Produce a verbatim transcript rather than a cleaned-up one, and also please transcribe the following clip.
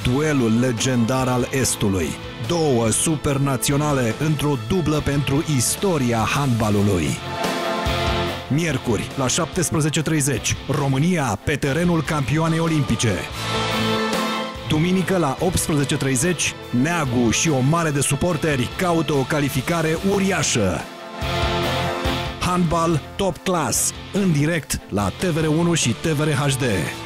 duelul legendar al Estului. Două supernaționale într-o dublă pentru istoria handbalului. Miercuri, la șaptesprezece și treizeci, România pe terenul campioanei olimpice. Duminică, la optsprezece și treizeci, Neagu și o mare de suporteri caută o calificare uriașă. Handbal top class, în direct la T V R unu și T V R H D.